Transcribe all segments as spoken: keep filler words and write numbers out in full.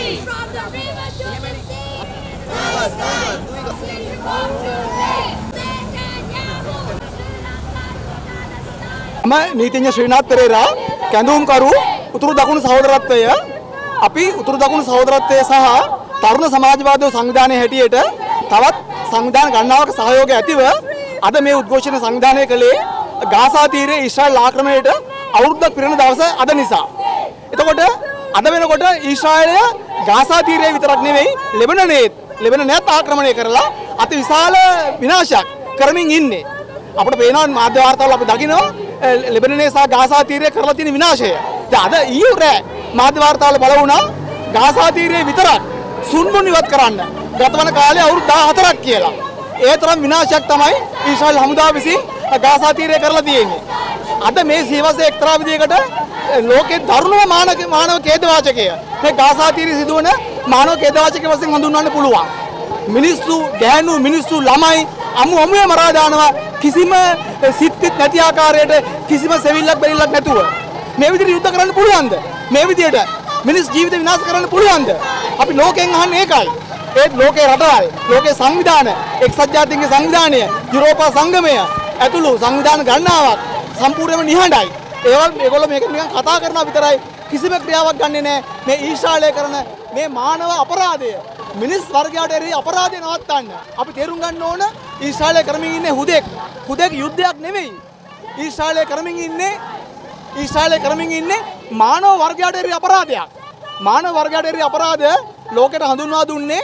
මම නීතිඥ ශ්‍රීනාත් පෙරේරා කැඳවුම්කරු උතුරු දකුණු සහෝදරත්වය අපි උතුරු දකුණු සහෝදරත්වය සහ තරුණ සමාජවාදී සංවිධානයේ හැටියට තවත් සංවිධාන ගණනාවක සහයෝගය ඇතිව අද මේ උද්ඝෝෂණ සංවිධානය කළේ ගාසා තීරයේ ඊශ්‍රායල් ආක්‍රමණයට අවුරුද්දක් පිරෙන දවස අද නිසා. එතකොට අද වෙනකොට ඊශ්‍රායලය ගාසා තීරයේ විතරක් නෙවෙයි ලෙබනනයේ ලෙබනනයත් ආක්‍රමණය කරලා අති විශාල විනාශයක් කරමින් ඉන්නේ. අපිට පේනවා මාධ්‍ය වාර්තාවල අපි දකිනවා ලෙබනනයේ සහ ගාසා තීරයේ කරලා තියෙන විනාශය. දැන් අද ඊයේ රෑ මාධ්‍ය වාර්තාවල බල වුණා ගාසා තීරයේ විතරක් සුන්මුන් ඉවත් කරන්න ගතවන කාලේ අවුරුදු දහහතරක් කියලා. ඒ තරම් විනාශයක් තමයි ඊශ්‍රායල් හමුදාව විසින් ගාසා තීරයේ කරලා තියෙන්නේ. අද මේ සියවසේ එක්තරා විදිහකට ලෝකේ දරුණුම මානව මානව ඛේදවාචකය මේ ගාසා තීරයේ සිදුවන මානව ඛේදවාචකය වශයෙන් හඳුන්වන්න පුළුවන්. මිනිස්සු, ගෑනු මිනිස්සු, ළමයි අමු අමුවේ මරා දානවා කිසිම සිත්පිට නැති ආකාරයට කිසිම සෙවිල්ලක් බැරිලක් නැතුව. මේ විදිහට යුද්ධ කරන්න පුළුවන්ද? මේ විදිහට මිනිස් ජීවිත විනාශ කරන්න පුළුවන්ද? අපි ලෝකෙන් අහන්නේ ඒකයි. ඒත් ලෝකේ රටවල්, ලෝකේ සංවිධාන, එක්සත් ජාතීන්ගේ සංවිධානය, යුරෝපා සංගමය ඇතුළු සංවිධාන ගණනාවක් සම්පූර්ණයෙන්ම නිහඬයි. ඒවල් මේගොල්ලෝ මේක නිකන් කතා කරනවා විතරයි. කිසිම ක්‍රියාවක් ගන්නෙ නැහැ. මේ ඊශ්‍රායලය කරන මේ මානව අපරාධය, මිනිස් වර්ගයට එරෙහි අපරාධය නවත්තන්න අපි තේරුම් ගන්න ඕන. ඊශ්‍රායලය කරමින් ඉන්නේ හුදෙක් හුදෙක් යුද්ධයක් නෙවෙයි. ඊශ්‍රායලය කරමින් ඉන්නේ ඊශ්‍රායලය කරමින් ඉන්නේ මානව වර්ගයට එරෙහි අපරාධයක්. මානව වර්ගයට එරෙහි අපරාධය ලෝකෙට හඳුන්වා දුන්නේ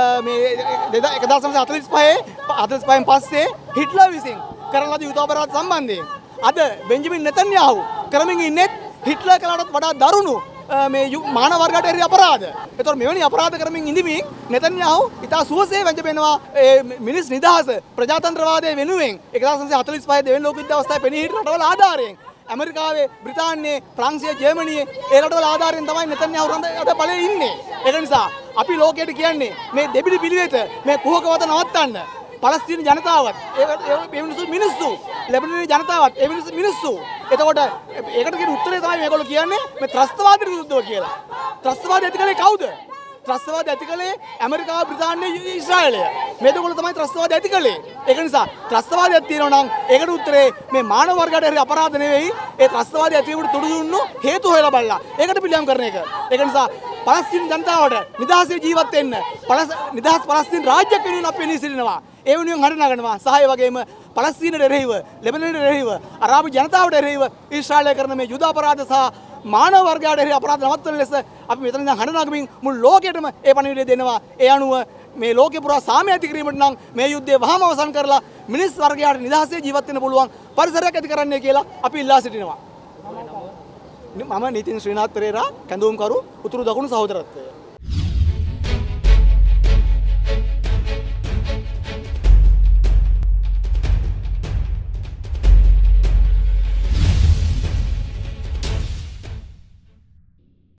මේ එක දහස් නවසිය හතළිස් පහේ හතළිස් පහෙන් පස්සේ හිට්ලර් විසින් කරන ලද යුද අපරාධ සම්බන්ධයෙන් අද බෙන්ජමින් නෙතන්යාහු කරමින් ඉන්නේ හිට්ලර් කලටත් වඩා දරුණු මේ මානව වර්ගයට එරෙහි අපරාධ. ඒතකොට මෙවැනි අපරාධ කරමින් ඉඳිමින් නෙතන්යාහු ඉතා සුවසේ වැඳපෙනවා මිනිස් නිදහස ප්‍රජාතන්ත්‍රවාදයේ වෙනුවෙන් එක දහස් නවසිය හතළිස් පහේ දෙවෙනි ලෝක යුද්ධ අවස්ථාවේ පෙනී හිටි රටවල් ආධාරයෙන් ඇමරිකාවේ, බ්‍රිතාන්‍යයේ, ප්‍රංශයේ, ජර්මනියේ ඒ රටවල් ආධාරයෙන් තමයි නෙතන්යාහු රට බලයේ ඉන්නේ. ඒක නිසා අපි ලෝකයට කියන්නේ මේ දෙබිඩි පිළිවෙත මේ කුහකවත නවත්තන්න. පලස්තීන ජනතාවත් ඒ මිනිස්සු මිනිස්සු ලෙබනනයේ ජනතාවත් ඒ මිනිස්සු මිනිස්සු. එතකොට ඒකට කියන උත්තරේ තමයි මේගොල්ලෝ කියන්නේ මේ ත්‍රස්තවාදයට විරුද්ධව කියලා. ත්‍රස්තවාදය ඇති කළේ කවුද? ත්‍රස්තවාදය ඇති කළේ ඇමරිකාව, බ්‍රිතාන්‍යය, ඊශ්‍රායලය. මේ දෙකොල්ල තමයි ත්‍රස්තවාදය ඇති කළේ. ඒක නිසා ත්‍රස්තවාදයක් තියෙනවා නම් ඒකට උත්තරේ මේ මානව වර්ගයට හරි අපරාධ නෙවෙයි. ඒ ත්‍රස්තවාදය ඇතිවීමට තුඩු දුන්නු හේතු හොයලා බලලා. ඒකට පිළියම් කරන එක. ඒක නිසා පලස්තීන ජනතාවට නිදහසේ ජීවත් වෙන්න නිදහස් පලස්තීන රාජ්‍යයක් වෙනුවෙන් අපි එළී සිටිනවා. ඒ වෙනුවෙන් හඬ නගනවා. සහ ඒ වගේම පලස්තීනට එරෙහිව, ලෙබනනට එරෙහිව, අරාබි ජනතාවට එරෙහිව ඊශ්‍රායලය කරන මේ යුද අපරාධ සහ මානව වර්ගයට එරෙහි අපරාධ නවත්වන ලෙස අපි මෙතන ඉඳන් හඬ නගමින් මුළු ලෝකෙටම ඒ පණිවිඩය දෙනවා. ඒ අනුව මේ ලෝකේ පුරා සාමය ඇති කිරීමට නම් මේ යුද්ධය වහාම අවසන් කරලා මිනිස් වර්ගයට නිදහසේ ජීවත් වෙන්න පුළුවන් පරිසරයක් ඇති කරන්නයි කියලා අපි ඉල්ලා සිටිනවා. මම නීතිඥ ශ්‍රීනාත් පෙරේරා කැඳවුම්කරු උතුරු දකුණු සහෝදරත්වය.